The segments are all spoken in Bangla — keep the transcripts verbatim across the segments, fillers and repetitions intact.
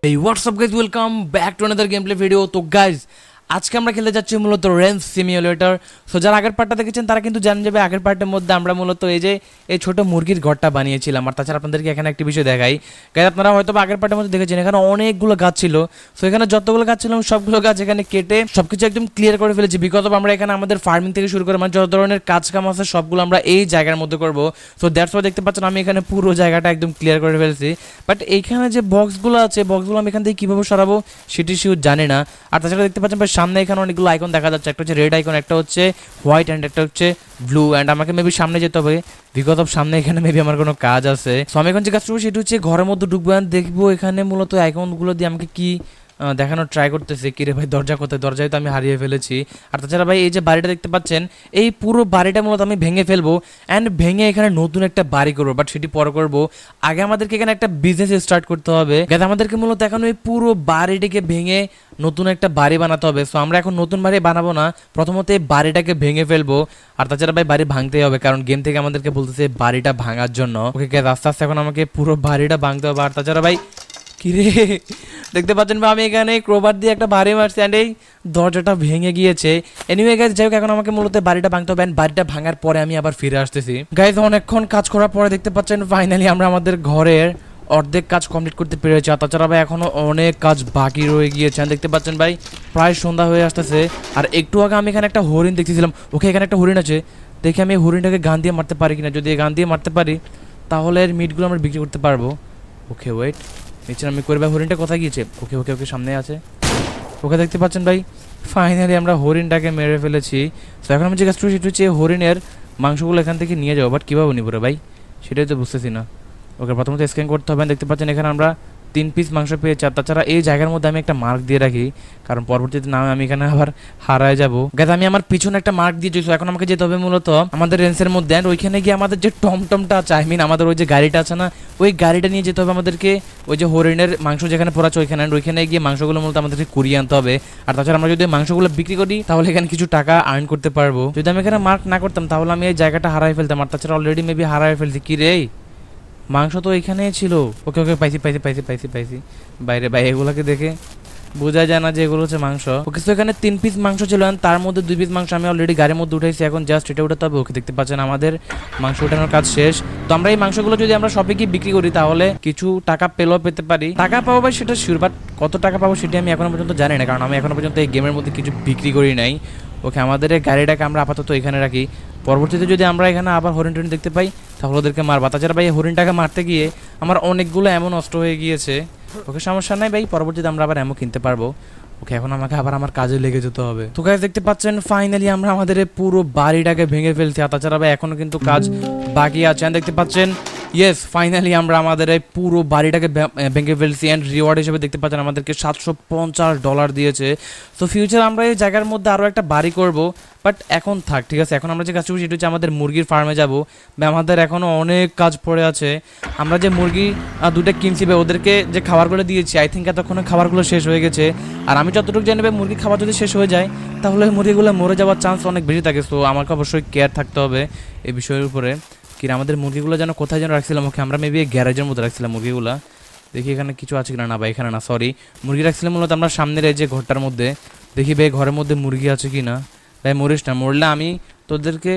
Hey, what's up guys, welcome back to another gameplay video. তো guys আজকে আমরা খেলতে যাচ্ছি মূলত রেঞ্জ সিমুলেটর। সো যারা আগের পার্টটা দেখেছেন তারা কিন্তু জানেন যাবে আগের পার্টের মধ্যে আমরা মূলত এই যে এই ছোট মুরগির ঘরটা বানিয়েছিলাম। আর তাছাড়া আপনাদেরকে এখানে একটা বিষয় দেখাই গাইস, আপনারা হয়তো আগের পার্টের মধ্যে দেখেছেন এখানে অনেকগুলো গাছ ছিল। সো এখানে যতগুলো গাছ ছিল সবগুলো গাছ এখানে কেটে সবকিছু একদম ক্লিয়ার করে ফেলেছি। বিকজ অফ আমরা এখানে আমাদের ফার্মিং থেকে শুরু করে মানে যত ধরনের কাজ কাম আছে সবগুলো আমরা এই জায়গার মধ্যে করব। সো দ্যাটস ওয়াই দেখতে পাচ্ছেন আমি এখানে পুরো জায়গাটা একদম ক্লিয়ার করে ফেলেছি। বাট এইখানে যে বক্সগুলো আছে বক্সগুলো আমি এখান থেকে কীভাবে সরাবো সেটি শিওর জানি না। আর তাছাড়া দেখতে পাচ্ছেন সামনে এখানে অনেকগুলো আইকন দেখা যাচ্ছে, একটা হচ্ছে রেড আইকন, একটা হচ্ছে হোয়াইট অ্যান্ড একটা হচ্ছে ব্লু। অ্যান্ড আমাকে মেবি সামনে যেতে হবে বিকজ অফ সামনে এখানে মেবি আমার কোনো কাজ আছে। সো আমি এখন যে কাজ করবো সেটা হচ্ছে ঘরের মধ্যে ঢুকবো অ্যান্ড দেখবো এখানে মূলত আইকনগুলো দিয়ে আমাকে কি দেখানোর ট্রাই করতেছে। কিরে ভাই দরজা কোথায়? দরজায় তো আমি হারিয়ে ফেলেছি। আর তাছাড়া ভাই এই যে বাড়িটা দেখতে পাচ্ছেন এই পুরো বাড়িটা মূলত আমি ভেঙে ফেলবো অ্যান্ড ভেঙে এখানে নতুন একটা বাড়ি করবো। বাট সেটি পরে করবো, আগে আমাদেরকে এখানে একটা বিজনেস স্টার্ট করতে হবে। গাইস আমাদেরকে মূলত এখন ওই পুরো বাড়িটিকে ভেঙে নতুন একটা বাড়ি বানাতে হবে। সো আমরা এখন নতুন বাড়ি বানাবো না, প্রথমত এই বাড়িটাকে ভেঙে ফেলবো। আর তাছাড়া ভাই বাড়ি ভাঙতেই হবে কারণ গেম থেকে আমাদেরকে বলতেছে বাড়িটা ভাঙার জন্য। ওকে গাইস আস্তে আস্তে এখন আমাকে পুরো বাড়িটা ভাঙতে হবে। আর তাছাড়া ভাই কিরে দেখতে পাচ্ছেন বা আমি এখানে ক্রোবার দিয়ে একটা বাড়ি মারছি অ্যান্ড এই দরজাটা ভেঙে গিয়েছে। এনিওয়ে গাইস যাই হোক এখন আমাকে মূলত বাড়িটা ভাঙতে হবে অ্যান্ড বাড়িটা ভাঙার পরে আমি আবার ফিরে আসতেছি। গাইস অনেকক্ষণ কাজ করার পরে দেখতে পাচ্ছেন ফাইনালি আমরা আমাদের ঘরের অর্ধেক কাজ কমপ্লিট করতে পেরেছি। আর তাছাড়া ভাই এখনও অনেক কাজ বাকি রয়ে গিয়েছে। দেখতে পাচ্ছেন ভাই প্রায় সন্ধ্যা হয়ে আসতেছে। আর একটু আগে আমি এখানে একটা হরিণ দেখতেছিলাম। ওকে এখানে একটা হরিণ আছে, দেখি আমি এই হরিণটাকে গান দিয়ে মারতে পারি কিনা। যদি গান দিয়ে মারতে পারি তাহলে এর মিটগুলো আমরা বিক্রি করতে পারবো। ওকে ওয়েট নিচে আমি করে ভাই হরিণটা কোথায় গিয়েছে? ওকে ওকে ওকে সামনে আছে। ওকে দেখতে পাচ্ছেন ভাই ফাইনালি আমরা হরিণটাকে মেরে ফেলেছি। তো এখন আমি যে কাজটা সেটা হচ্ছে হরিণের মাংসগুলো এখান থেকে নিয়ে যাবো। বাট কীভাবে নিব রে ভাই সেটাই তো বুঝতেছি না। ওকে প্রথমত স্ক্যান করতে হবে। দেখতে পাচ্ছেন এখানে আমরা তিন পিস মাংস পেয়েছি। আর তাছাড়া এই জায়গার মধ্যে আমি একটা মার্ক দিয়ে রাখি কারণ পরবর্তীতে নামে আমি এখানে আবার হারায় যাবো। গাইস আমি আমার পিছনে একটা মার্ক দিয়ে দিয়েছি। এখন আমাকে যেতে হবে মূলত আমাদের রেঞ্জের মধ্যে অ্যান্ড ওইখানে গিয়ে আমাদের যে টমটমটা আছে আই মিন আমাদের ওই যে গাড়িটা আছে না ওই গাড়িটা নিয়ে যেতে হবে আমাদেরকে ওই যে হরিণের মাংস যেখানে পড়াচ্ছে ওইখানে। অ্যান্ড ওইখানে গিয়ে মাংসগুলো মূলত আমাদেরকে কুড়িয়ে আনতে হবে। আর তাছাড়া আমরা যদি মাংসগুলো বিক্রি করি তাহলে এখানে কিছু টাকা আর্ন করতে পারবো। যদি আমি এখানে মার্ক না করতাম তাহলে আমি এই জায়গাটা হারাই ফেলতাম। আর তাছাড়া অলরেডি মেবি হারাই ফেলছি। কি রে মাংস তো এখানেই ছিল। ওকে ওকে পাইছি পাইছি পাইছি পাইছি পাইছি বাইরে ভাই এগুলোকে দেখে বোঝা যায় না যে এগুলো হচ্ছে মাংস। ওকে তো এখানে তিন পিস মাংস ছিল তার মধ্যে দুই পিস মাংস আমি অলরেডি গাড়ির মধ্যে উঠাইছি। এখন জাস্ট এটা উঠাতে হবে। ওকে দেখতে পাচ্ছেন আমাদের মাংস উঠানোর কাজ শেষ। তো আমরা এই মাংসগুলো যদি আমরা শপে গিয়ে বিক্রি করি তাহলে কিছু টাকা পেলেও পেতে পারি। টাকা পাবো ভাই সেটা শিওর, বাট কত টাকা পাবো সেটা আমি এখনো পর্যন্ত জানি না কারণ আমি এখনো পর্যন্ত এই গেমের মধ্যে কিছু বিক্রি করি নাই। ওকে আমাদের এই গাড়িটাকে আমরা আপাতত এখানে রাখি। পরবর্তীতে যদি আমরা এখানে আবার হরিণ টরিণ দেখতে পাই তাহলে ওদেরকে মারবা। তাছাড়া ভাই হরিণটাকে মারতে গিয়ে আমার অনেকগুলো এমন নষ্ট হয়ে গিয়েছে। ওকে সমস্যা নাই ভাই, পরবর্তীতে আমরা আবার এমন কিনতে পারবো। ওকে এখন আমাকে আবার আমার কাজে লেগে যেতে হবে। তো গাইস দেখতে পাচ্ছেন ফাইনালি আমরা আমাদের পুরো বাড়িটাকে ভেঙে ফেলছি। আর তাছাড়া ভাই এখনো কিন্তু কাজ বাকি আছে। দেখতে পাচ্ছেন ইয়েস ফাইনালি আমরা আমাদের এই পুরো বাড়িটাকে ভেঙে ফেলছি অ্যান্ড রিওয়ার্ড হিসেবে দেখতে পাচ্ছেন আমাদেরকে সাতশো পঞ্চাশ ডলার দিয়েছে। তো ফিউচার আমরা এই জায়গার মধ্যে আরও একটা বাড়ি করব। বাট এখন থাক ঠিক আছে, এখন আমরা যে কাজ করবো সেটা হচ্ছে আমাদের মুরগির ফার্মে যাব। বা আমাদের এখনও অনেক কাজ পড়ে আছে। আমরা যে মুরগি দুটো কিনছি বা ওদেরকে যে খাবারগুলো দিয়েছি আই থিঙ্ক এতক্ষণে খাবারগুলো শেষ হয়ে গেছে। আর আমি যতটুকু জানি ভাই মুরগির খাবার যদি শেষ হয়ে যায় তাহলে মুরগিগুলো মরে যাওয়ার চান্স অনেক বেশি থাকে। সো আমাকে অবশ্যই কেয়ার থাকতে হবে এই বিষয়ের উপরে। কি আমাদের মুরগিগুলো যেন কোথায় যেন রাখছিলাম? ওকে আমরা মেবি গ্যারেজের মধ্যে রাখছিলাম মুরগিগুলো। দেখি এখানে কিছু আছে কিনা। না ভাই এখানে না, সরি মুরগি রাখছিলাম মূলত আমরা সামনের এই যে ঘরটার মধ্যে। দেখি ভাই ঘরের মধ্যে মুরগি আছে কি না। ভাই মরিস না, মরলে আমি তোদেরকে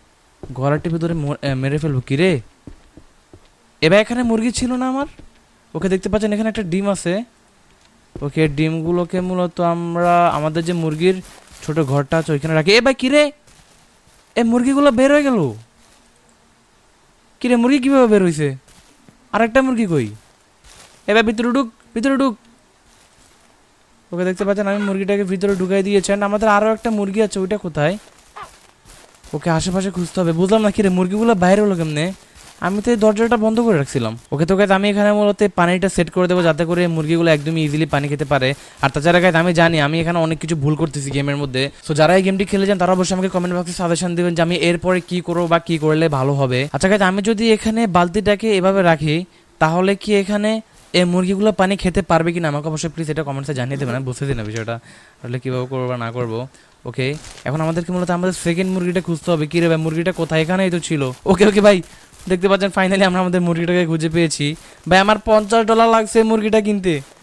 ঘরটির ভিতরে মেরে ফেলবো। কি রে এবার এখানে মুরগি ছিল না আমার। ওকে দেখতে পাচ্ছেন এখানে একটা ডিম আছে। ওকে ডিমগুলোকে মূলত আমরা আমাদের যে মুরগির ছোট ঘরটা আছে ওইখানে রাখি। এ ভাই কি রে এ মুরগিগুলো বের হয়ে গেল। কিরে মুরগি কীভাবে বের হয়েছে? আর একটা মুরগি কই? এবার ভিতরে ঢুক ভিতরে ঢুক। ওকে দেখতে পাচ্ছেন আমি মুরগিটাকে ভিতরে ঢুকাই দিয়েছেন। আমাদের আরও একটা মুরগি আছে, ওইটা কোথায়? ওকে আশেপাশে খুঁজতে হবে। বুঝলাম না কিরে মুরগিগুলো বাইরে হলো কেমনে? আমি তো এই দরজাটা বন্ধ করে রাখছিলাম। ওকে তো গাইস আমি এখানে মূলত পানিটা সেট করে দেবো যাতে করে মুরগিগুলো একদমই ইজিলি পানি খেতে পারে। আর তাছাড়া গাইস আমি জানি আমি এখানে অনেক কিছু ভুল করতেছি গেমের মধ্যে। সো যারা এই গেমটি খেলে যান তারা অবশ্যই আমাকে কমেন্ট বক্সে সাজেশন দেবেন যে আমি এরপরে কি করবো বা কি করলে ভালো হবে। আচ্ছা গাইস আমি যদি এখানে বালতিটাকে এভাবে রাখি তাহলে কি এখানে এই মুরগিগুলো পানি খেতে পারবে কিনা আমাকে অবশ্যই প্লিজ এটা কমেন্টসে জানিয়ে দেবেন। আমি বুঝতেছি না বিষয়টা তাহলে কীভাবে করবো বা না করবো। ওকে এখন আমাদেরকে মূলত আমাদের সেকেন্ড মুরগিটা খুঁজতে হবে। কী রে ভাই মুরগিটা কোথায়? এখানেই তো ছিল। ওকে ওকে ভাই দেখতে পাচ্ছেন ফাইনালি আমরা আমাদের মুরগিটাকে খুঁজে পেয়েছি। ভাই আমার পঞ্চাশ ডলার লাগছে মুরগিটা কিনতে।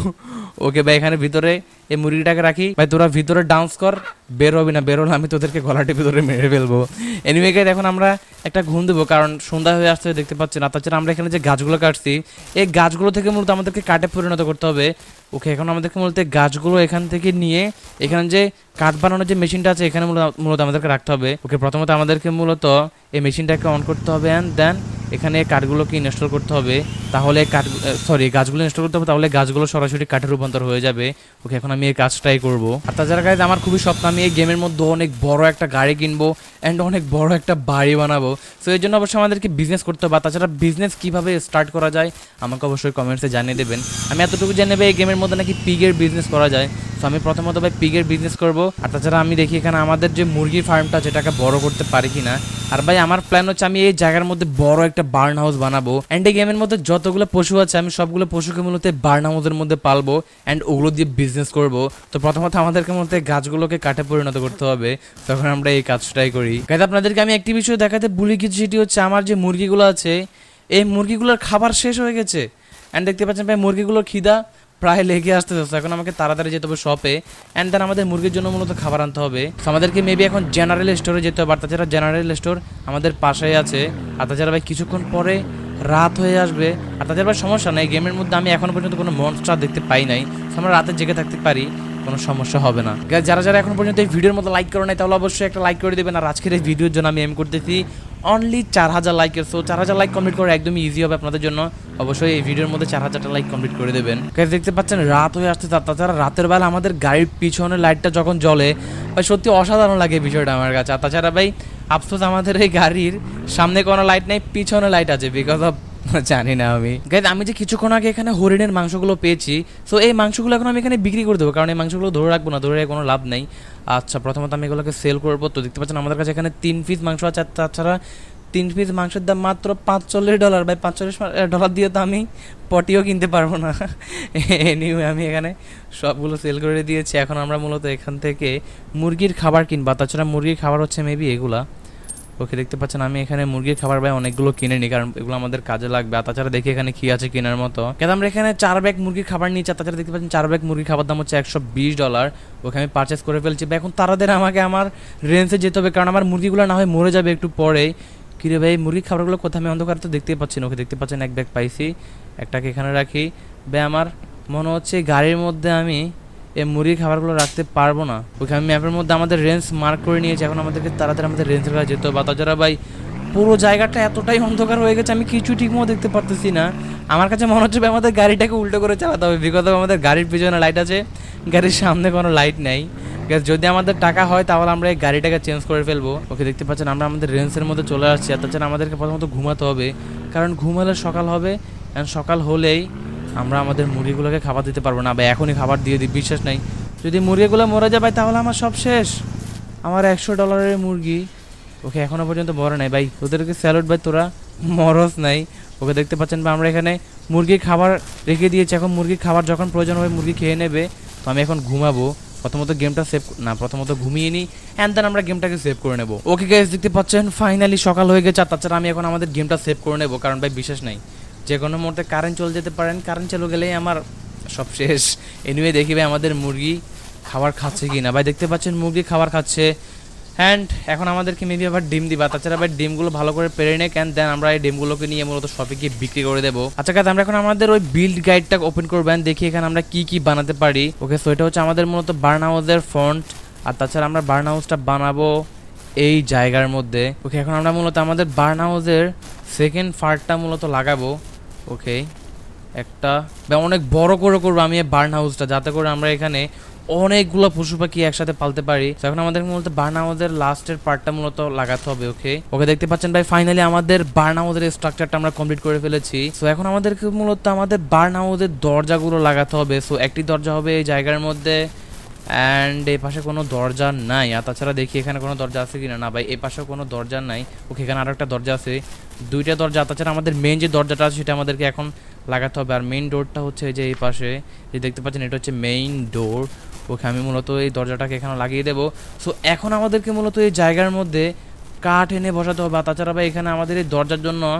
ওকে ভাই এখানে ভিতরে এই মুরগিটাকে রাখি ভাই, তোরা ভিতরে ডান্স কর, বের হবি না, বের হলে আমি তোদেরকে গলাটি ভিতরে মেরে ফেলবো। এনিওয়ে গাইস এখন আমরা একটা ঘুম দেবো, কারণ সন্ধ্যা হয়ে আসতে দেখতে পাচ্ছি না। তাছাড়া আমরা এখানে যে গাছগুলো কাটছি এই গাছগুলো থেকে মূলত আমাদেরকে কাঠে পরিণত করতে হবে। ওকে এখন আমাদেরকে মূলত গাছগুলো এখান থেকে নিয়ে এখানে যে কাঠ বানানোর যে মেশিনটা আছে এখানে মূলত আমাদেরকে রাখতে হবে। ওকে প্রথমত আমাদেরকে মূলত এই মেশিনটাকে অন করতে হবে অ্যান্ড দেন এখানে কাঠগুলোকে ইনস্টল করতে হবে, তাহলে কাঠ সরি গাছগুলো ইনস্টল করতে হবে, তাহলে গাছগুলো সরাসরি কাঠে রূপান্তর হয়ে যাবে। ওকে এখন আমি এই কাজটাই করবো। আর তাছাড়া গাইজ আমার খুবই স্বপ্ন আমি এই গেমের মধ্যে অনেক বড় একটা গাড়ি কিনবো অ্যান্ড অনেক বড় একটা বাড়ি বানাবো। সো এই জন্য অবশ্যই আমাদেরকে বিজনেস করতে হবে। তাছাড়া বিজনেস কীভাবে স্টার্ট করা যায় আমাকে অবশ্যই কমেন্টসে জানিয়ে দেবেন। আমি এতটুকু জেনে নেবে এই গেমের মধ্যে নাকি পিগের বিজনেস করা যায়। তো আমি প্রথমত ভাই পিগের বিজনেস করবো। আর তাছাড়া আমি দেখি এখানে আমাদের যে মুরগির ফার্মটা যেটাকে বড় করতে পারি কিনা। আর ভাই আমার প্ল্যান হচ্ছে আমি এই জায়গার মধ্যে বড় একটা বার্ন হাউস বানাবো অ্যান্ড এই গেমের মধ্যে যতগুলো পশু আছে আমি সবগুলো পশুকে মূলত বার্ন হাউসের মধ্যে পালবো অ্যান্ড ওগুলো দিয়ে বিজনেস করবো। তো প্রথমত আমাদেরকে মূলত গাছগুলোকে কাঠে পরিণত করতে হবে, তখন আমরা এই কাজটাই করি। গাইজ আপনাদেরকে আমি একটি বিষয় দেখাতে ভুলে গেছি, সেটি হচ্ছে আমার যে মুরগিগুলো আছে এই মুরগিগুলোর খাবার শেষ হয়ে গেছে অ্যান্ড দেখতে পাচ্ছেন ভাই মুরগিগুলোর খিদা প্রায় লেগে আসতে যাচ্ছে। এখন আমাকে তাড়াতাড়ি যেতে হবে শপে অ্যান্ড দেন আমাদের মুরগির জন্য মূলত খাবার আনতে হবে। তো আমাদেরকে মেবি এখন জেনারেল স্টোরে যেতে হবে। আর তাছাড়া জেনারেল স্টোর আমাদের পাশেই আছে। আর তাছাড়া ভাই কিছুক্ষণ পরে রাত হয়ে আসবে। আর তাছাড়া ভাই সমস্যা নেই, গেমের মধ্যে আমি এখনো পর্যন্ত কোনো মনস্টার দেখতে পাই নাই, আমরা রাতে জেগে থাকতে পারি, কোনো সমস্যা হবে না। যারা যারা এখন পর্যন্ত এই ভিডিওর মতো লাইক করে নাই তাহলে অবশ্যই একটা লাইক করে দেবেন। আর আজকের এই ভিডিওর জন্য আমি এম করতেছি অনলি চার হাজার লাইকের। সো চার হাজার লাইক কমপ্লিট করে একদমই ইজি হবে আপনাদের জন্য। অবশ্যই এই ভিডিওর মধ্যে চার হাজারটা লাইক কমপ্লিট করে দেবেন। দেখতে পাচ্ছেন রাত হয়ে আসছে, তাছাড়া রাতের বেলা আমাদের গাড়ির পিছনের লাইটটা যখন জ্বলে ভাই সত্যি অসাধারণ লাগে বিষয়টা আমার কাছে। আর তাছাড়া ভাই আফসোস আমাদের এই গাড়ির সামনে কোনো লাইট নেই, পিছনে লাইট আছে, বিকজ অফ জানি না আমি গাইজ আমি যে কিছুক্ষণ আগে এখানে হরিণের মাংসগুলো পেয়েছি। সো এই মাংসগুলো এখন আমি এখানে বিক্রি করে দেবো, কারণ এই মাংসগুলো ধরে রাখবো না, ধরে কোনো লাভ নেই। আচ্ছা প্রথমত আমি এগুলোকে সেল করবো। তো দেখতে পাচ্ছেন আমাদের কাছে এখানে তিন পিস মাংস আছে। তাছাড়া তিন পিস মাংসের দাম মাত্র পাঁচচল্লিশ ডলার। ভাই পাঁচচল্লিশ ডলার দিয়ে তো আমি পটিও কিনতে পারবো না। এনিওয়ে আমি এখানে সবগুলো সেল করে দিয়েছি। এখন আমরা মূলত এখান থেকে মুরগির খাবার কিনবা। তাছাড়া মুরগির খাবার হচ্ছে মেবি এগুলা। ওকে দেখতে পাচ্ছেন আমি এখানে মুরগির খাবার ভাই অনেকগুলো কিনে নিই, কারণ এগুলো আমাদের কাজে লাগবে। আর তাছাড়া দেখি এখানে কি আছে কেনার মতো। কেন আমরা এখানে চার ব্যাগ মুরগির খাবার নিচ্ছি। তাছাড়া দেখতে পাচ্ছেন চার ব্যাগ মুরগির খাবার দাম হচ্ছে একশো বিশ ডলার। ওকে আমি পারচেস করে ফেলছি। এখন তাড়াতাড়ি আমাকে আমার রেঞ্জে যেতে হবে, কারণ আমার মুরগিগুলো না হয় মরে যাবে একটু পরে। কিরে ভাই মুরগির খাবারগুলো কোথায়, আমি অন্ধকার তো দেখতেই পাচ্ছি না। ওকে দেখতে পাচ্ছেন এক ব্যাগ পাইছি, একটাকে এখানে রাখি। ভাই আমার মনে হচ্ছে গাড়ির মধ্যে আমি এই মুরগির খাবারগুলো রাখতে পারবো না। ওকে আমি ম্যাপের মধ্যে আমাদের রেঞ্জ মার্ক করে নিয়েছি। এখন আমাদেরকে তাড়াতাড়ি আমাদের রেঞ্জের কাছে যেতে হবে। তাছাড়া ভাই পুরো জায়গাটা এতটাই অন্ধকার হয়ে গেছে আমি কিছু ঠিকমতো দেখতে পারতেছি না। আমার কাছে মনে হচ্ছে ভাই আমাদের গাড়িটাকে উল্টো করে চালাতে হবে, বিকজ আমাদের গাড়ির পিছনে লাইট আছে, গাড়ির সামনে কোনো লাইট নেই। যদি আমাদের টাকা হয় তাহলে আমরা এই গাড়িটাকে চেঞ্জ করে ফেলবো। ওকে দেখতে পাচ্ছেন আমরা আমাদের রেঞ্জের মধ্যে চলে আসছি। আর তাছাড়া আমাদেরকে প্রথমত ঘুমাতে হবে, কারণ ঘুমালে সকাল হবে অ্যান্ড সকাল হলেই আমরা আমাদের মুরগিগুলোকে খাবার দিতে পারবো না। ভাই এখনই খাবার দিয়ে দিই, বিশ্বাস নাই যদি মুরগিগুলো মরে যায় ভাই তাহলে আমার সব শেষ। আমার একশো ডলারের মুরগি ওকে এখনো পর্যন্ত মরে নাই। ভাই ওদেরকে স্যালুট ভাই, তোরা মরস নাই। ওকে দেখতে পাচ্ছেন ভাই আমরা এখানে মুরগির খাবার রেখে দিয়েছি। এখন মুরগির খাবার যখন প্রয়োজন হবে মুরগি খেয়ে নেবে। তো আমি এখন ঘুমাবো। প্রথমত গেমটা সেভ না প্রথমত ঘুমিয়ে নিই অ্যান্ড দেন আমরা গেমটাকে সেভ করে নেবো। ওকে গাইস দেখতে পাচ্ছেন ফাইনালি সকাল হয়ে গেছে। আর তাছাড়া আমি এখন আমাদের গেমটা সেভ করে নেবো, কারণ ভাই বিশ্বাস নাই যে কোনো মুহূর্তে কারেন্ট চলে যেতে পারেন, কারেন্ট চলে গেলেই আমার সব শেষ। এনিওয়ে দেখি ভাই আমাদের মুরগি খাবার খাচ্ছে কি না। ভাই দেখতে পাচ্ছেন মুরগি খাবার খাচ্ছে অ্যান্ড এখন আমাদেরকে মেবি আবার ডিম দিবা। তাছাড়া ভাই ডিমগুলো ভালো করে পেরে নেক অ্যান্ড দেন আমরা এই ডিমগুলোকে নিয়ে মূলত শপে গিয়ে বিক্রি করে দেবো। আচ্ছা গাইস আমরা এখন আমাদের ওই বিল্ড গাইডটা ওপেন করবেন, দেখি এখানে আমরা কি কি বানাতে পারি। ওকে সো এটা হচ্ছে আমাদের মূলত বার্ন হাউসের ফ্রন্ট। আর তাছাড়া আমরা বার্ন হাউসটা বানাবো এই জায়গার মধ্যে। ওকে এখন আমরা মূলত আমাদের বার্ন হাউসের সেকেন্ড পার্টটা মূলত লাগাবো। ওকে একটা অনেক বড় করে করবো আমি এই বার্ন হাউসটা, যাতে করে আমরা এখানে অনেকগুলো পশু পাখি একসাথে পালতে পারি। এখন আমাদের মূলত বার্ন হাউসের লাস্টের পার্টটা মূলত লাগাতে হবে। ওকে ওকে দেখতে পাচ্ছেন ভাই ফাইনালি আমাদের বার্ন হাউসের স্ট্রাকচারটা আমরা কমপ্লিট করে ফেলেছি। সো এখন আমাদেরকে মূলত আমাদের বার্ন হাউসের দরজাগুলো লাগাতে হবে। সো একটি দরজা হবে এই জায়গার মধ্যে অ্যান্ড এই পাশে কোনো দরজা নাই। আর তাছাড়া দেখি এখানে কোনো দরজা আছে কিনা। না ভাই এই পাশেও কোনো দরজা নাই। ওকে এখানে আরো একটা দরজা আছে, দুইটা দরজা। তাছাড়া আমাদের মেইন যে দরজাটা আছে সেটা আমাদেরকে এখন লাগাতে হবে। আর মেইন ডোরটা হচ্ছে এই যে এই পাশে যে দেখতে পাচ্ছেন এটা হচ্ছে মেইন ডোর। ওকে আমি মূলত এই দরজাটাকে এখানে লাগিয়ে দেবো। সো এখন আমাদেরকে মূলত এই জায়গার মধ্যে কাঠ এনে বসাতে হবে। আর তাছাড়া ভাই এখানে আমাদের এই দরজার জন্য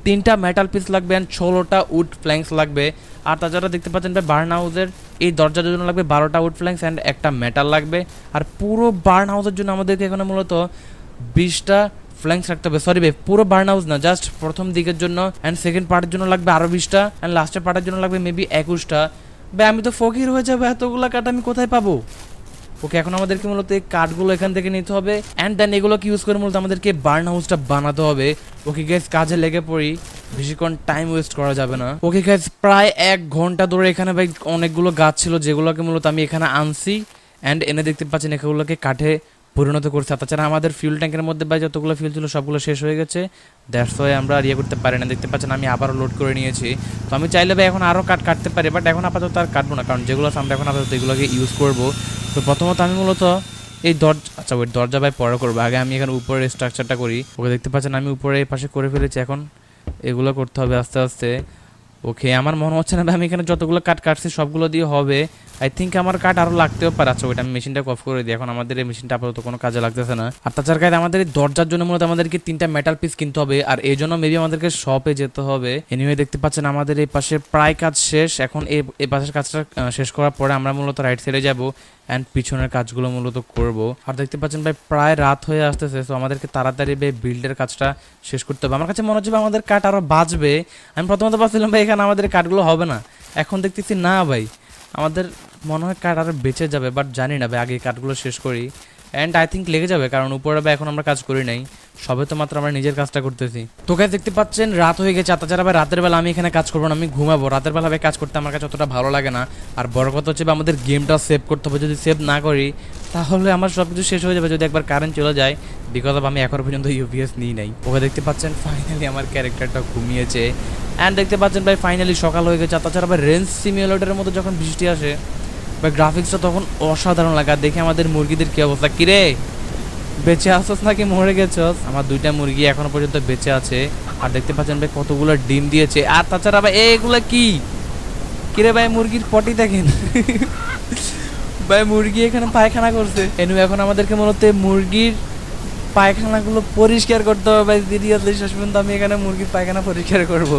তিনটা মেটাল পিস লাগবে অ্যান্ড ষোলোটা উড ফ্ল্যাঙ্কস লাগবে। আর তাছাড়া দেখতে পাচ্ছেন ভাই বার্ন হাউসের এই দরজার জন্য লাগবে বারোটা উড ফ্ল্যাঙ্কস অ্যান্ড একটা মেটাল লাগবে। আর পুরো বার্ন হাউসের জন্য আমাদেরকে এখানে মূলত বিশটা ফ্ল্যাঙ্কস রাখতে হবে। সরি ভাই, পুরো বার্ন হাউস না, জাস্ট প্রথম দিকের জন্য অ্যান্ড সেকেন্ড পার্টের জন্য লাগবে আরও বিশটা অ্যান্ড লাস্টের পার্টের জন্য লাগবে মেবি একুশটা। ভাই আমি তো ফকির হয়ে যাবো, এতগুলো কাঠ আমি কোথায় পাবো? ওকে, এখন আমাদেরকে মূলত এই কাঠগুলো এখান থেকে নিতে হবে অ্যান্ড দেন এগুলোকে ইউজ করে মূলত আমাদেরকে বার্ন হাউসটা বানাতে হবে। ওকে গাইস, কাজে লেগে পড়ি, বেশিক্ষণ টাইম ওয়েস্ট করা যাবে না। ওকে গাইস, প্রায় এক ঘন্টা ধরে এখানে ভাই অনেকগুলো গাছ ছিল যেগুলোকে মূলত আমি এখানে আনছি অ্যান্ড এনে দেখতে পাচ্ছেন এগুলোকে কাঠে পরিণত করছে। তাছাড়া আমাদের ফিউল ট্যাঙ্কের মধ্যে ভাই যতগুলো ফিউল ছিল সবগুলো শেষ হয়ে গেছে, দ্যাটস ওয়াই আমরা আর ইয়ে করতে পারি না। দেখতে পাচ্ছেন আমি আবারও লোড করে নিয়েছি। তো আমি চাইলে ভাই এখন আরও কাঠ কাটতে পারি, বাট এখন আপাতত আর কাটবো না, কারণ যেগুলো আমরা এখন আপাতত এগুলোকে ইউজ করবো। তো প্রথমত আমি মূলত এই দরজা, আচ্ছা ওই দরজা ভাই পরে করবো, আগে আমি এখানে উপরে স্ট্রাকচারটা করি। ওকে দেখতে পাচ্ছেন আমি উপরে এই পাশে করে ফেলেছি, এখন এগুলো করতে হবে আস্তে আস্তে। ওকে, আমার মনে হচ্ছে না ভাই আমি এখানে যতগুলো কাঠ কাটছি সবগুলো দিয়ে হবে। আই থিঙ্ক আমার কাঠ আরও লাগতেও পারে। আচ্ছা ওইটা আমি মেশিনটা অফ করে দিই, এখন আমাদের এই মেশিনটা আপাতত কোনো কাজে লাগতেছে না। আর তাছাড়া গাইস আমাদের এই দরজার জন্য মূলত আমাদেরকে তিনটা মেটাল পিস কিনতে হবে, আর এই জন্য মেবি আমাদেরকে শপে যেতে হবে। এনিওয়ে দেখতে পাচ্ছেন আমাদের এই পাশে প্রায় কাজ শেষ। এখন এই পাশের কাজটা শেষ করার পরে আমরা মূলত রাইট সাইডে যাবো অ্যান্ড পিছনের কাজগুলো মূলত করব। আর দেখতে পাচ্ছেন ভাই প্রায় রাত হয়ে আসতেছে, তো আমাদেরকে তাড়াতাড়ি ভাই বিল্ডের কাজটা শেষ করতে হবে। আমার কাছে মনে হচ্ছে আমাদের কাঠ আরও বাঁচবে। আমি প্রথমত ভাবছিলাম ভাই এখানে আমাদের কাঠগুলো হবে না, এখন দেখতেছি না ভাই আমাদের মনে হয় কাঠ আরও বেঁচে যাবে, বাট জানি না ভাই, আগে কাঠগুলো শেষ করি অ্যান্ড আই থিঙ্ক লেগে যাবে, কারণ উপরে ভাই এখন আমরা কাজ করি নাই, সবে তো মাত্র আমরা নিজের কাজটা করতেছি। তো গাইস দেখতে পাচ্ছেন রাত হয়ে গেছে, তাছাড়া ভাই রাতের বেলা আমি এখানে কাজ করবো না, আমি ঘুমাবো। রাতের বেলা ভাই কাজ করতে আমার কাছে অতটা ভালো লাগে না। আর বড় কথা হচ্ছে আমাদের গেমটা সেভ করতে হবে, যদি সেভ না করি তাহলে আমার সব কিছু শেষ হয়ে যাবে যদি একবার কারেন্ট চলে যায়, বিকজ অফ আমি এখনো পর্যন্ত ইউপিএস নিই নাই। ওকে দেখতে পাচ্ছেন ফাইনালি আমার ক্যারেক্টারটা ঘুমিয়েছে অ্যান্ড দেখতে পাচ্ছেন ভাই ফাইনালি সকাল হয়ে গেছে। তাছাড়া ভাই রেঞ্জ সিমিউলেটরের মতো যখন বৃষ্টি আসে ভাই গ্রাফিক্সটা তখন অসাধারণ লাগে। আর দেখে আমাদের মুরগিদের কি অবস্থা, কিরে বেঁচে আসছ নাকি মরে গেছস? আমার দুইটা মুরগি এখনো পর্যন্ত বেঁচে আছে। আর দেখতে পাচ্ছেন ভাই কতগুলো ডিম দিয়েছে। আর তাছাড়া ভাই এইগুলো কি কিরে ভাই, মুরগির পটি দেখেন ভাই মুরগি এখানে পায়খানা করছে। এনু এখন আমাদেরকে মূলত মুরগির পায়খানাগুলো পরিষ্কার করতে হবে ভাই। সিরিয়াসলি শেষ পর্যন্ত আমি এখানে মুরগির পায়খানা পরিষ্কার করব।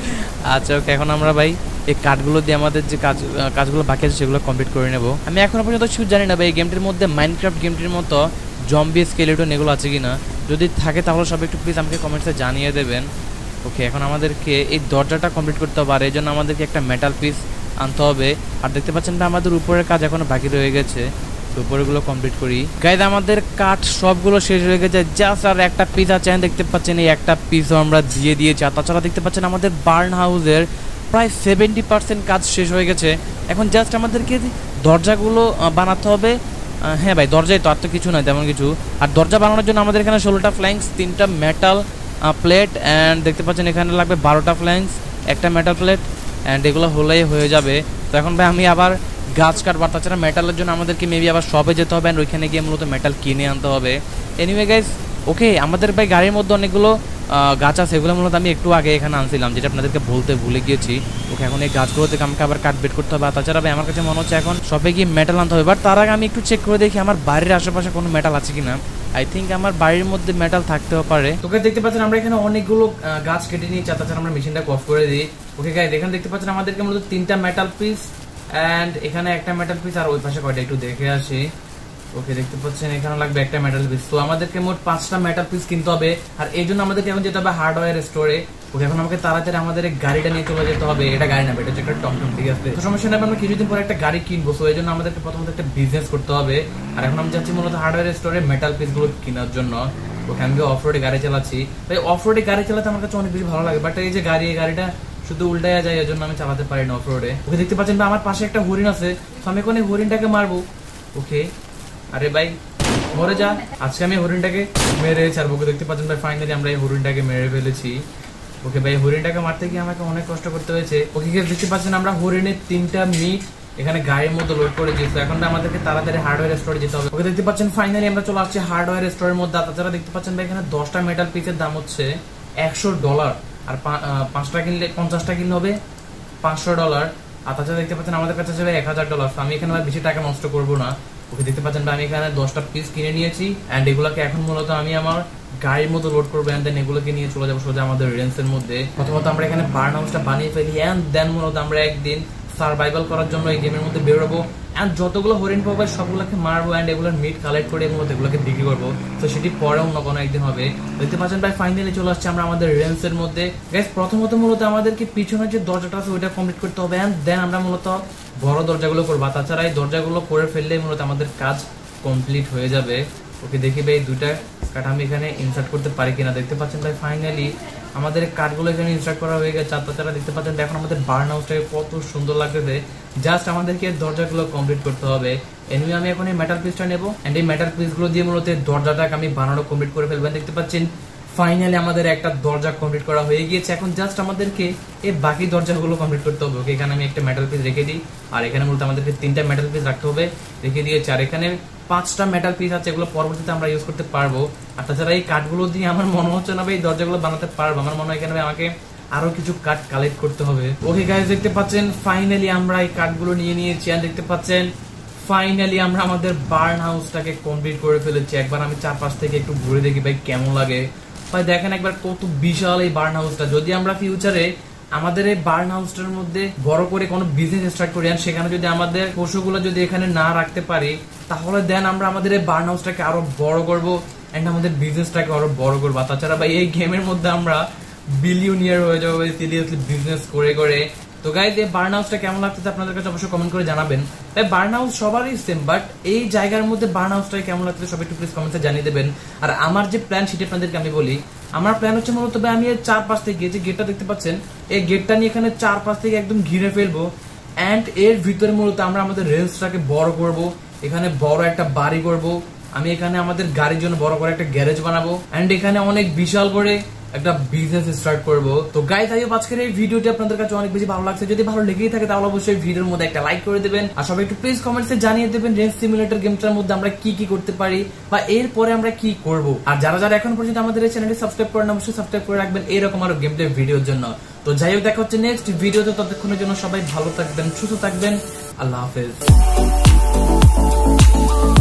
আচ্ছা ওকে, এখন আমরা ভাই এই কাঠগুলো দিয়ে আমাদের যে কাজ কাজগুলো বাকি আছে সেগুলো কমপ্লিট করে নেব। আমি এখনো পর্যন্ত শুধু জানি না ভাই এই গেমটির মধ্যে মাইনক্রাফট গেমটির মতো জম্বি স্কেলেটন এগুলো আছে কিনা, যদি থাকে তাহলে সব একটু প্লিজ আমাকে কমেন্টসে জানিয়ে দেবেন। ওকে, এখন আমাদেরকে এই দরজাটা কমপ্লিট করতে হবে, আর এই জন্য আমাদেরকে একটা মেটাল পিস আনতে হবে। আর দেখতে পাচ্ছেন না আমাদের উপরের কাজ এখনো বাকি রয়ে গেছে, তো উপরেগুলো কমপ্লিট করি। গাইজ আমাদের কাঠ সবগুলো শেষ হয়ে গেছে, জাস্ট আর একটা পিস আছে। দেখতে পাচ্ছেন এই একটা পিসও আমরা দিয়ে দিয়েছি। আর তাছাড়া দেখতে পাচ্ছেন আমাদের বার্ন হাউসের প্রায় সেভেন্টি পার্সেন্ট কাজ শেষ হয়ে গেছে। এখন জাস্ট আমাদেরকে দরজাগুলো বানাতে হবে। হ্যাঁ ভাই দরজায় তো আর তো কিছু নয় তেমন কিছু। আর দরজা বানানোর জন্য আমাদের এখানে ষোলোটা ফ্ল্যাঙ্কস, তিনটা মেটাল প্লেট অ্যান্ড দেখতে পাচ্ছেন এখানে লাগবে বারোটা ফ্ল্যাঙ্কস, একটা মেটাল প্লেট অ্যান্ড এগুলো হলেই হয়ে যাবে। তো এখন ভাই আমি আবার গাছ কাটবো। তাছাড়া মেটালের জন্য আমাদেরকে মেবি আবার শপে যেতে হবে অ্যান্ড ওইখানে গিয়ে মূলত মেটাল কিনে আনতে হবে। এনিওয়ে গাইজ ওকে, আমাদের ভাই গাড়ির মধ্যে অনেকগুলো গাছ আছে, এগুলো মূলত আমি একটু আগে এখানে আনছিলাম, যেটা আপনাদেরকে বলতে ভুলে গিয়েছি। ওকে, এখন এই গাছগুলো থেকে আমাকে আবার কাট বেট করতে হবে। আর তাছাড়া ভাই আমার কাছে মনে হচ্ছে এখন শপে গিয়ে মেটাল আনতে হবে, বাট তার আগে আমি একটু চেক করে দেখি আমার বাড়ির আশেপাশে কোনো মেটাল আছে কিনা। আই থিঙ্ক আমার বাড়ির মধ্যে মেটাল থাকতেও পারে। তোকে দেখতে পাচ্ছেন আমরা এখানে অনেকগুলো গাছ কেটে নিয়েছি, তাছাড়া আমরা মেশিনটা অফ করে দিই। ওকে গাইজ এখানে দেখতে পাচ্ছেন আমাদেরকে মূলত তিনটা মেটাল পিস অ্যান্ড এখানে একটা মেটাল পিস, আর ওই পাশে কয়টা একটু দেখে আসি। ওকে দেখতে পাচ্ছেন এখানে লাগবে একটা মেটাল পিস। তো আমাদেরকে মোট পাঁচটা মেটাল পিস কিনতে হবে, আর এই জন্য আমাদেরকে এখন যেতে হবে হার্ডওয়্যার স্টোরে। ওকে, এখন আমাকে তাড়াতাড়ি আমাদের গাড়িটা নিয়ে চলে যেতে হবে। এটা গাড়ি না, এটা হচ্ছে একটা টমটম, ঠিক আছে? তো সমস্যা নেই, আমরা কিছুদিন পরে একটা গাড়ি কিনবো, তো এই জন্য আমাদেরকে প্রথমত একটা বিজনেস করতে হবে। আর এখন আমি যাচ্ছি মূলত হার্ডওয়্যার স্টোরে মেটাল পিস গুলো কেনার জন্য। ওকে, আমি অফ রোডে গাড়ি চালাচ্ছি। তাই অফ রোডে গাড়ি চালাতে আমার কাছে অনেক বেশি ভালো লাগে, বাট এই যে গাড়ি এই গাড়িটা শুধু উল্টায়া যায়, এর জন্য আমি চালাতে পারি না অফ রোডে। ওকে দেখতে পাচ্ছেন আমার পাশে একটা হরিণ আছে, তো আমি এখন এই হরিণটাকে মারবো। ওকে, আরে ভাই মরে যা, আজকে আমি হরিণটাকে মেরে ছাড়বো। দেখতে পাচ্ছেন ভাই ফাইনালি আমরা এই হরিণটাকে মেরে ফেলেছি। ওকে ভাই, হরিণটাকে মারতে গিয়ে আমাকে অনেক কষ্ট করতে হয়েছে। ওকে দেখতে পাচ্ছেন আমরা হরিণের তিনটা মিট এখানে গাড়ির মধ্যে লোড করে দিয়েছি। এখন আমাদেরকে তাড়াতাড়ি হার্ডওয়্যার স্টোরে যেতে হবে। ওকে দেখতে পাচ্ছেন ফাইনালি আমরা চলে আসছি হার্ডওয়্যার স্টোরের মধ্যে। তাছাড়া দেখতে পাচ্ছেন ভাই এখানে দশটা মেটাল পিসের দাম হচ্ছে একশো ডলার, আর পাঁচটা কিনলে পঞ্চাশটা কিনলে হবে পাঁচশো ডলার। আর তাছাড়া দেখতে পাচ্ছেন আমাদের কাছে যাবে এক হাজার ডলার। আমি এখানে বেশি টাকা নষ্ট করবো না। ওকে দেখতে পাচ্ছেন আমি এখানে দশটা পিস কিনে নিয়েছি অ্যান্ড এগুলোকে এখন মূলত আমি আমার গাড়ির মতো লোড করবো এন্ড দেন এগুলোকে নিয়ে চলে যাবো সোজা আমাদের রেঞ্জের মধ্যে। প্রথমত আমরা এখানে বার্ন হাউসটা বানিয়ে ফেলি এন্ড দেন মূলত আমরা একদিন সার্ভাইভাল করার জন্য এই গেমের মধ্যে বেরোবো এন্ড যতগুলো হরিণ পাবো সবগুলোকে মারবো এন্ড এগুলোর মিট কালেক্ট করে মূলত এগুলোকে বিক্রি করবো। তো সেটি পরে অন্য কোনো একদিন হবে। দেখতে পাচ্ছেন ভাই ফাইনালি চলে আসছে আমরা আমাদের রেঞ্জের মধ্যে। গাইস প্রথমত মূলত আমাদেরকে পিছনে যে দরজাটা আছে ওইটা কমপ্লিট করতে হবে এন্ড দেন আমরা মূলত বড় দরজাগুলো করবো। তাছাড়া এই দরজাগুলো করে ফেললে মূলত আমাদের কাজ কমপ্লিট হয়ে যাবে। ওকে দেখি ভাই দুইটা কাঠ আমি এখানে ইনসার্ট করতে পারি কিনা। দেখতে পাচ্ছেন ভাই ফাইনালি আমাদের কাঠগুলো এখানে ইনসার্ট করা হয়ে গেছে। তাছাড়া দেখতে পাচ্ছেন এখন আমাদের বার্ন হাউসটাকে কত সুন্দর লাগতেছে। জাস্ট আমাদেরকে দরজাগুলো কমপ্লিট করতে হবে। এনিওয়ে আমি এখন এই মেটাল পিসটা নেবো এন্ড এই মেটাল পিসগুলো দিয়ে মূলত দরজাটাকে আমি বানানো কমপ্লিট করে ফেলবো। দেখতে পাচ্ছেন ফাইনালি আমাদের একটা দরজা কমপ্লিট করা হয়ে গিয়েছে। এখন জাস্ট আমাদেরকে এই বাকি দরজাগুলো কমপ্লিট করতে হবে। ওকে এখানে আমি একটা মেটাল পিস রেখে দিই আর এখানে মূলত আমাদেরকে তিনটা মেটাল পিস রাখতে হবে, রেখে দিয়েছি। আর এখানে পাঁচটা মেটাল পিস আছে, এগুলো পরবর্তীতে আমরা ইউজ করতে পারবো। আর তাছাড়া এই কাঠগুলো দিয়ে আমার মনে হচ্ছে না ভাই এই দরজাগুলো বানাতে পারবো। আমার মনে হয় এখানে আমাকে আরো কিছু কাঠ কালেক্ট করতে হবে। ওকে গাইস দেখতে পাচ্ছেন ফাইনালি আমরা এই কাঠগুলো নিয়ে নিয়েছি আর দেখতে পাচ্ছেন ফাইনালি আমরা আমাদের বার্ন হাউসটাকে কমপ্লিট করে ফেলেছি। একবার আমি চারপাশ থেকে একটু ঘুরে দেখি ভাই কেমন লাগে। ভাই দেখেন একবার কত বিশাল এই বার্ন হাউসটা। যদি আমরা ফিউচারে আমাদের এই বার্ন হাউসটার মধ্যে বড় করে কোনো বিজনেস স্টার্ট করি আর সেখানে যদি আমাদের পশুগুলো যদি এখানে না রাখতে পারি তাহলে দেন আমরা আমাদের এই বার্ন হাউসটাকে আরো বড় করবো এন্ড আমাদের বিজনেসটাকে আরো বড় করবো। তাছাড়া ভাই এই গেমের মধ্যে আমরা বিলিয়নিয়ার হয়ে যাবো সিরিয়াসলি বিজনেস করে করে। তো গাইস এই বার্ন হাউসটা কেমন লাগতেছে আপনাদের কাছে অবশ্যই কমেন্ট করে জানাবেন। তাই বার্ন হাউস সবারই সেম, বাট এই জায়গার মধ্যে বার্ন হাউসটা কেমন লাগতেছে সবাই একটু প্লিজ কমেন্টে জানিয়ে দেবেন। আর আমার যে প্ল্যান সেটা আপনাদেরকে আমি বলি। আমার প্ল্যান হচ্ছে মূলত আমি এই চার পাশ থেকে যে গেটটা দেখতে পাচ্ছেন এই গেটটা নিয়ে এখানে চার পাশ থেকে একদম ঘিরে ফেলবো এন্ড এর ভিতরে মূলত আমরা আমাদের রেঞ্জটাকে বড় করব। এখানে বড় একটা বাড়ি করব, আমি এখানে আমাদের গাড়ির জন্য বড় করে একটা গ্যারেজ বানাবো এন্ড এখানে অনেক বিশাল করে একটা বিজনেস স্টার্ট করব। তো গাইস আই হোপ আজকের এই ভিডিওটি আপনাদের কাছে অনেক বেশি ভালো লাগছে। যদি ভালো লেগেই থাকে তাহলে অবশ্যই ভিডিওর মধ্যে একটা লাইক করে দেবেন আর সবাই একটু প্লিজ কমেন্টসে জানিয়ে দেবেন রেঞ্জ সিমুলেটর গেমটার মধ্যে আমরা কি কি করতে পারি বা এর পরে আমরা কি করব। আর যারা যারা এখন পর্যন্ত আমাদের এই চ্যানেলটি সাবস্ক্রাইব করেন অবশ্যই সাবস্ক্রাইব করে রাখবেন এরকম আরো গেম প্লে ভিডিওর জন্য। তো যাই হোক দেখা হচ্ছে নেক্সট ভিডিওতে, ততক্ষণের জন্য সবাই ভালো থাকবেন, সুস্থ থাকবেন। আল্লাহ হাফেজ।